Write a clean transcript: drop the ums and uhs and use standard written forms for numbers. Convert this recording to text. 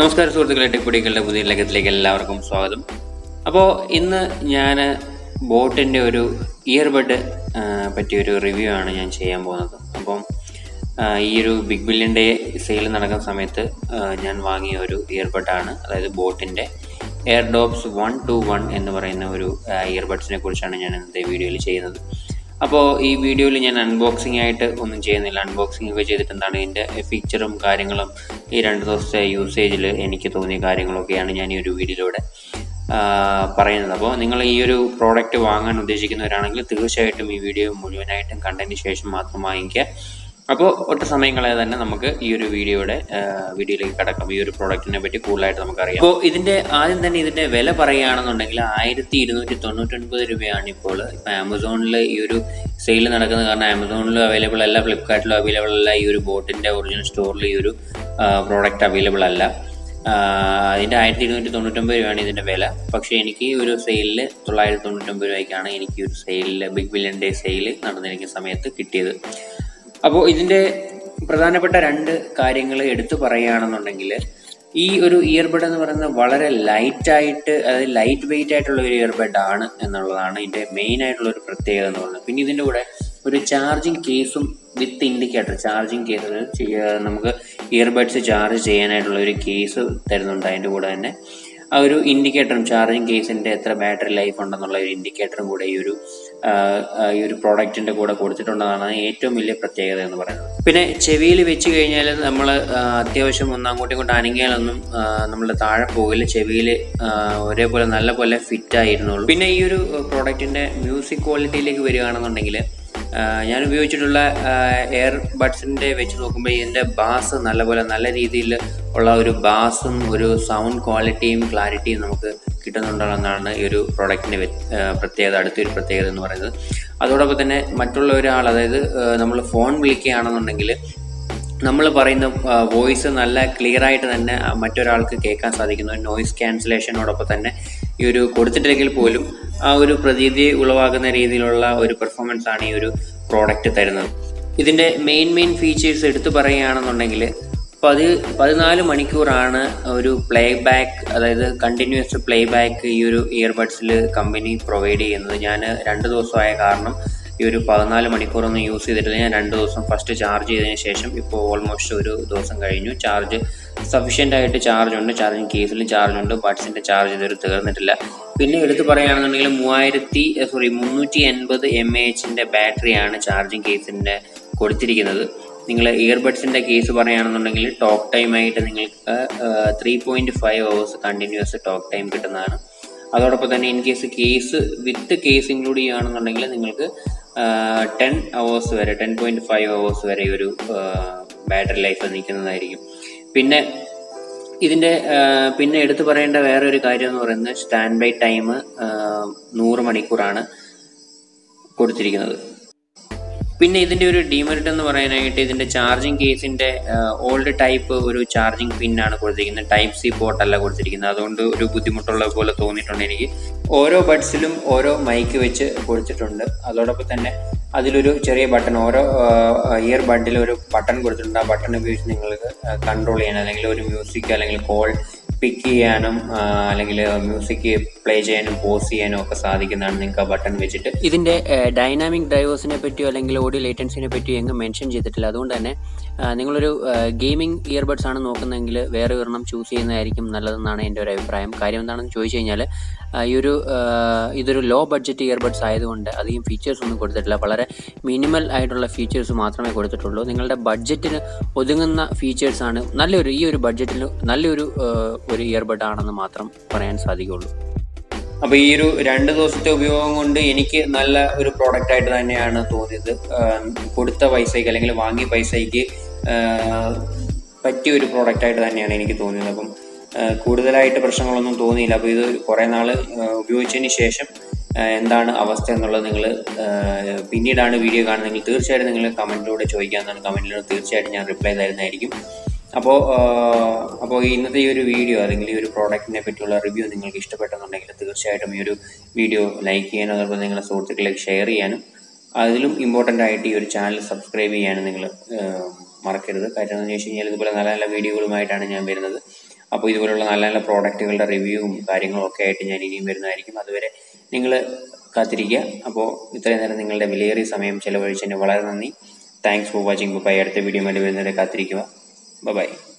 നമസ്കാരം സുഹൃത്തുക്കളെ, ടെക്പൊടികളുടെ പുതിയ ലേഖത്തിലേക്ക് എല്ലാവർക്കും സ്വാഗതം. അപ്പോൾ ഇന്ന് ഞാൻ ബോട്ടിൻ്റെ ഒരു ഇയർബഡ് പറ്റിയൊരു റിവ്യൂ ആണ് ഞാൻ ചെയ്യാൻ പോകുന്നത്. അപ്പം ഈ ഒരു ബിഗ് ബില്യൺ ഡേ സെയിൽ നടക്കുന്ന സമയത്ത് ഞാൻ വാങ്ങിയ ഒരു ഇയർബഡാണ്. അതായത് ബോട്ടിൻ്റെ എയർഡോപ്സ് 121 എന്ന് പറയുന്ന ഒരു ഇയർബഡ്സിനെ കുറിച്ചാണ് ഞാൻ ഇന്നത്തെ വീഡിയോയിൽ ചെയ്യുന്നത്. അപ്പോൾ ഈ വീഡിയോയിൽ ഞാൻ അൺബോക്സിംഗ് ആയിട്ട് ഒന്നും ചെയ്യുന്നില്ല. അൺബോക്സിംഗ് ഒക്കെ ചെയ്തിട്ട് എന്താണ് ഇതിൻ്റെ ഫീച്ചറും കാര്യങ്ങളും ഈ 2 ദിവസത്തെ യൂസേജിൽ എനിക്ക് തോന്നിയ കാര്യങ്ങളൊക്കെയാണ് ഞാൻ ഈ ഒരു വീഡിയോയിലൂടെ പറയുന്നത്. അപ്പോൾ നിങ്ങൾ ഈ ഒരു പ്രോഡക്റ്റ് വാങ്ങാൻ ഉദ്ദേശിക്കുന്നവരാണെങ്കിൽ തീർച്ചയായിട്ടും ഈ വീഡിയോ മുഴുവനായിട്ടും കണ്ടതിന് ശേഷം മാത്രം വാങ്ങിക്കുക. അപ്പോൾ ഒട്ടും സമയം കളയാതെ തന്നെ നമുക്ക് ഈ ഒരു വീഡിയോയിലേക്ക് കടക്കാം. ഈ ഒരു പ്രോഡക്റ്റിനെ പറ്റി കൂടുതലായിട്ട് നമുക്കറിയാം. അപ്പോൾ ആദ്യം തന്നെ ഇതിൻ്റെ വില പറയുകയാണെന്നുണ്ടെങ്കിൽ 1299 രൂപയാണ് ഇപ്പോൾ ആമസോണിൽ ഈ ഒരു സെയിൽ നടക്കുന്നത്. കാരണം ആമസോണിൽ അവൈലബിൾ അല്ല, ഫ്ലിപ്കാർട്ടിലും അവൈലബിൾ അല്ല. ഈ ഒരു ബോട്ടിൻ്റെ ഒറിജിനൽ സ്റ്റോറിൽ ഈ ഒരു പ്രോഡക്റ്റ് അവൈലബിൾ അല്ല. അതിൻ്റെ 1299 രൂപയാണ് ഇതിൻ്റെ വില. പക്ഷേ എനിക്ക് ഒരു സെയിലിൽ 999 രൂപയ്ക്കാണ് എനിക്ക് ഒരു സെയിലിൽ ബിഗ് ബില്യൺ ഡേ സെയിൽ നടന്നിരിക്കുന്ന സമയത്ത് കിട്ടിയത്. അപ്പോൾ ഇതിൻ്റെ പ്രധാനപ്പെട്ട 2 കാര്യങ്ങൾ എടുത്തു പറയുകയാണെന്നുണ്ടെങ്കിൽ, ഈ ഒരു ഇയർബഡ് എന്ന് പറയുന്നത് വളരെ ലൈറ്റായിട്ട്, അതായത് ലൈറ്റ് വെയിറ്റ് ആയിട്ടുള്ള ഒരു ഇയർബഡ് ആണ് എന്നുള്ളതാണ് ഇതിൻ്റെ മെയിൻ ആയിട്ടുള്ള ഒരു പ്രത്യേകത എന്ന് പറയുന്നത്. പിന്നെ ഇതിൻ്റെ കൂടെ ഒരു ചാർജിങ് കേസും വിത്ത് ഇൻഡിക്കേറ്റർ, ചാർജിങ് കേസ് നമുക്ക് ഇയർബഡ്സ് ചാർജ് ചെയ്യാനായിട്ടുള്ള ഒരു കേസ് തരുന്നുണ്ട്. അതിൻ്റെ കൂടെ തന്നെ ആ ഒരു ഇൻഡിക്കേറ്ററും, ചാർജിങ് കേസിൻ്റെ എത്ര ബാറ്ററി ലൈഫ് ഉണ്ടെന്നുള്ള ഒരു ഇൻഡിക്കേറ്ററും കൂടെ ഈ ഒരു പ്രോഡക്റ്റിൻ്റെ കൂടെ കൊടുത്തിട്ടുണ്ടെന്നാണ് ഏറ്റവും വലിയ പ്രത്യേകത എന്ന് പറയുന്നത്. പിന്നെ ചെവിയിൽ വെച്ച് കഴിഞ്ഞാൽ നമ്മൾ അത്യാവശ്യം അങ്ങോട്ടും ഇങ്ങോട്ടും അനങ്ങിയാലൊന്നും നമ്മളുടെ താഴെ പോകില്ല. ചെവിയിൽ ഒരേപോലെ നല്ല പോലെ ഫിറ്റ് ആയിരുന്നുള്ളൂ. പിന്നെ ഈ ഒരു പ്രോഡക്റ്റിൻ്റെ മ്യൂസിക് ക്വാളിറ്റിയിലേക്ക് വരികയാണെന്നുണ്ടെങ്കിൽ, ഞാൻ ഉപയോഗിച്ചിട്ടുള്ള എയർ ബഡ്സിൻ്റെ വെച്ച് നോക്കുമ്പോൾ ഇതിൻ്റെ ബാസ് നല്ല രീതിയിൽ ഉള്ള ഒരു ബാസും ഒരു സൗണ്ട് ക്വാളിറ്റിയും ക്ലാരിറ്റിയും നമുക്ക് കിട്ടുന്നുണ്ടെന്നാണ് ഈ ഒരു പ്രോഡക്റ്റിൻ്റെ പ്രത്യേകത, അടുത്തൊരു പ്രത്യേകത എന്ന് പറയുന്നത്. അതോടൊപ്പം തന്നെ മറ്റുള്ള ഒരാൾ, അതായത് നമ്മൾ ഫോൺ വിളിക്കുകയാണെന്നുണ്ടെങ്കിൽ നമ്മൾ പറയുന്ന വോയിസ് നല്ല ക്ലിയർ ആയിട്ട് തന്നെ മറ്റൊരാൾക്ക് കേൾക്കാൻ സാധിക്കുന്നു. നോയിസ് ക്യാൻസലേഷനോടൊപ്പം തന്നെ ഈ ഒരു കൊടുത്തിട്ടില്ലെങ്കിൽ പോലും ആ ഒരു പ്രതീതി ഉളവാകുന്ന രീതിയിലുള്ള ഒരു പെർഫോമൻസ് ആണ് ഈ ഒരു പ്രോഡക്റ്റ് തരുന്നത്. ഇതിൻ്റെ മെയിൻ ഫീച്ചേഴ്സ് എടുത്തു പറയുകയാണെന്നുണ്ടെങ്കിൽ, 14 മണിക്കൂറാണ് ഒരു പ്ലേ ബാക്ക്, അതായത് കണ്ടിന്യൂസ് പ്ലേ ബാക്ക് ഈ ഒരു ഇയർബഡ്സിൽ കമ്പനി പ്രൊവൈഡ് ചെയ്യുന്നത്. ഞാൻ 2 ദിവസമായ കാരണം ഈ ഒരു 14 മണിക്കൂറൊന്നും യൂസ് ചെയ്തിട്ടില്ല. ഞാൻ 2 ദിവസം ഫസ്റ്റ് ചാർജ് ചെയ്തതിന് ശേഷം ഇപ്പോൾ ഓൾമോസ്റ്റ് ഒരു ദിവസം കഴിഞ്ഞു. ചാർജ് സഫീഷ്യൻ്റ് ആയിട്ട് ചാർജ് ഉണ്ട്, ചാർജിങ് കേസിലും ചാർജ് ഉണ്ട്. ബഡ്സിൻ്റെ ചാർജ് ഇതുവരെ തീർന്നിട്ടില്ല. പിന്നെ എടുത്ത് പറയുകയാണെന്നുണ്ടെങ്കിൽ 380 mAh ബാറ്ററിയാണ് ചാർജിങ് കേസിൻ്റെ കൊടുത്തിരിക്കുന്നത്. നിങ്ങൾ ഇയർബഡ്സിൻ്റെ കേസ് പറയുകയാണെന്നുണ്ടെങ്കിൽ ടോക്ക് ടൈമായിട്ട് നിങ്ങൾക്ക് 3.5 hours കണ്ടിന്യൂസ് ടോക്ക് ടൈം കിട്ടുന്നതാണ്. അതോടൊപ്പം തന്നെ in case with case include ചെയ്യുകയാണെന്നുണ്ടെങ്കിൽ നിങ്ങൾക്ക് 10.5 hours വരെ ഈ ഒരു ബാറ്ററി ലൈഫ് നിൽക്കുന്നതായിരിക്കും. പിന്നെ എടുത്തു പറയേണ്ട വേറെ ഒരു കാര്യം എന്ന് പറയുന്നത്, സ്റ്റാൻഡ് ബൈ ടൈം 100 മണിക്കൂറാണ് കൊടുത്തിരിക്കുന്നത്. പിന്നെ ഇതിൻ്റെ ഒരു ഡിമെറിറ്റ് എന്ന് പറയാനായിട്ട്, ഇതിൻ്റെ ചാർജിങ് കേസിൻ്റെ ഓൾഡ് ടൈപ്പ് ഒരു ചാർജിങ് പിന്നാണ് കൊടുത്തിരിക്കുന്നത്, ടൈപ്പ് സി പോർട്ടല്ല കൊടുത്തിരിക്കുന്നത്. അതുകൊണ്ട് ഒരു ബുദ്ധിമുട്ടുള്ള പോലെ തോന്നിയിട്ടുണ്ട് എനിക്ക്. ഓരോ ബഡ്സിലും ഓരോ മൈക്ക് വെച്ച് കൊടുത്തിട്ടുണ്ട്. അതോടൊപ്പം തന്നെ അതിലൊരു ചെറിയ ബട്ടൺ, ഓരോ ഇയർ ബഡിൽ ഒരു ബട്ടൺ കൊടുത്തിട്ടുണ്ട്. ആ ബട്ടൺ ഉപയോഗിച്ച് നിങ്ങൾക്ക് കൺട്രോൾ ചെയ്യാൻ, അല്ലെങ്കിൽ ഒരു മ്യൂസിക് അല്ലെങ്കിൽ കോൾ പിക്ക് ചെയ്യാനും അല്ലെങ്കിൽ മ്യൂസിക് പ്ലേ ചെയ്യാനും പോസ് ചെയ്യാനും ഒക്കെ സാധിക്കുന്നതാണ് നിങ്ങൾക്ക് ആ ബട്ടൺ വെച്ചിട്ട്. ഇതിൻ്റെ ഡൈനാമിക് ഡ്രൈവേഴ്സിനെ പറ്റിയോ അല്ലെങ്കിൽ ഓഡിയോ ലേറ്റൻസിനെ പറ്റിയോ എങ്ങും മെൻഷൻ ചെയ്തിട്ടില്ല. അതുകൊണ്ട് തന്നെ നിങ്ങളൊരു ഗെയിമിംഗ് ഇയർബഡ്സ് ആണ് നോക്കുന്നതെങ്കിൽ വേറെ ഒരെണ്ണം ചൂസ് ചെയ്യുന്നതായിരിക്കും നല്ലതെന്നാണ് എൻ്റെ ഒരു അഭിപ്രായം. കാര്യം എന്താണെന്ന് ചോദിച്ചു കഴിഞ്ഞാൽ, ഇതൊരു ലോ ബഡ്ജറ്റ് ഇയർബഡ്സ് ആയതുകൊണ്ട് അധികം ഫീച്ചേഴ്സ് ഒന്നും കൊടുത്തിട്ടില്ല. വളരെ മിനിമൽ ആയിട്ടുള്ള ഫീച്ചേഴ്സ് മാത്രമേ കൊടുത്തിട്ടുള്ളൂ. നിങ്ങളുടെ ബഡ്ജറ്റിന് ഒതുങ്ങുന്ന ഫീച്ചേഴ്സാണ് ഈ ഒരു ബഡ്ജറ്റിൽ നല്ലൊരു ഇയർബഡ് ആണെന്ന് മാത്രം പറയാൻ സാധിക്കുകയുള്ളൂ. അപ്പോൾ ഈ ഒരു 2 ദിവസത്തെ ഉപയോഗം കൊണ്ട് എനിക്ക് നല്ല ഒരു പ്രോഡക്റ്റ് ആയിട്ട് തന്നെയാണ് തോന്നിയത്. കൊടുത്ത പൈസയ്ക്ക് അല്ലെങ്കിൽ വാങ്ങിയ പൈസയ്ക്ക് പറ്റിയ ഒരു പ്രോഡക്റ്റ് ആയിട്ട് തന്നെയാണ് എനിക്ക് തോന്നിയത്. അപ്പം കൂടുതലായിട്ട് പ്രശ്നങ്ങളൊന്നും തോന്നിയില്ല. അപ്പോൾ ഇത് കുറേ നാൾ ഉപയോഗിച്ചതിന് ശേഷം എന്താണ് അവസ്ഥ എന്നുള്ളത് നിങ്ങൾ പിന്നീടാണ് വീഡിയോ കാണുന്നതെങ്കിൽ തീർച്ചയായിട്ടും നിങ്ങൾ കമൻറ്റിലൂടെ ചോദിക്കാവുന്നതാണ്. കമൻറ്റിലൂടെ തീർച്ചയായിട്ടും ഞാൻ റിപ്ലൈ തരുന്നതായിരിക്കും. അപ്പോൾ ഇന്നത്തെ ഈ ഒരു വീഡിയോ അല്ലെങ്കിൽ ഈ ഒരു പ്രോഡക്റ്റിനെ പറ്റിയുള്ള റിവ്യൂ നിങ്ങൾക്ക് ഇഷ്ടപ്പെട്ടെന്നുണ്ടെങ്കിൽ തീർച്ചയായിട്ടും ഈ ഒരു വീഡിയോ ലൈക്ക് ചെയ്യാനും അതോടൊപ്പം നിങ്ങളുടെ സുഹൃത്തുക്കളിലേക്ക് ഷെയർ ചെയ്യാനും, അതിലും ഇമ്പോർട്ടൻ്റ് ആയിട്ട് ഈ ഒരു ചാനൽ സബ്സ്ക്രൈബ് ചെയ്യാനും നിങ്ങൾ മറക്കരുത്. കാര്യം എന്താണെന്ന് വെച്ച് കഴിഞ്ഞാൽ ഇതുപോലെ നല്ല വീഡിയോകളുമായിട്ടാണ് ഞാൻ വരുന്നത്. അപ്പോൾ ഇതുപോലുള്ള നല്ല നല്ല പ്രോഡക്റ്റുകളുടെ റിവ്യൂവും കാര്യങ്ങളും ഒക്കെ ആയിട്ട് ഞാൻ ഇനിയും വരുന്നതായിരിക്കും. അതുവരെ നിങ്ങൾ കാത്തിരിക്കുക. അപ്പോൾ ഇത്രയും നേരം നിങ്ങളുടെ വിലയേറിയ സമയം ചെലവഴിച്ചതിന് വളരെ നന്ദി. Thanks for watching. ബൈ. അടുത്ത വീഡിയോ വേണ്ടി വരുന്നവരെ കാത്തിരിക്കുക. ബൈ.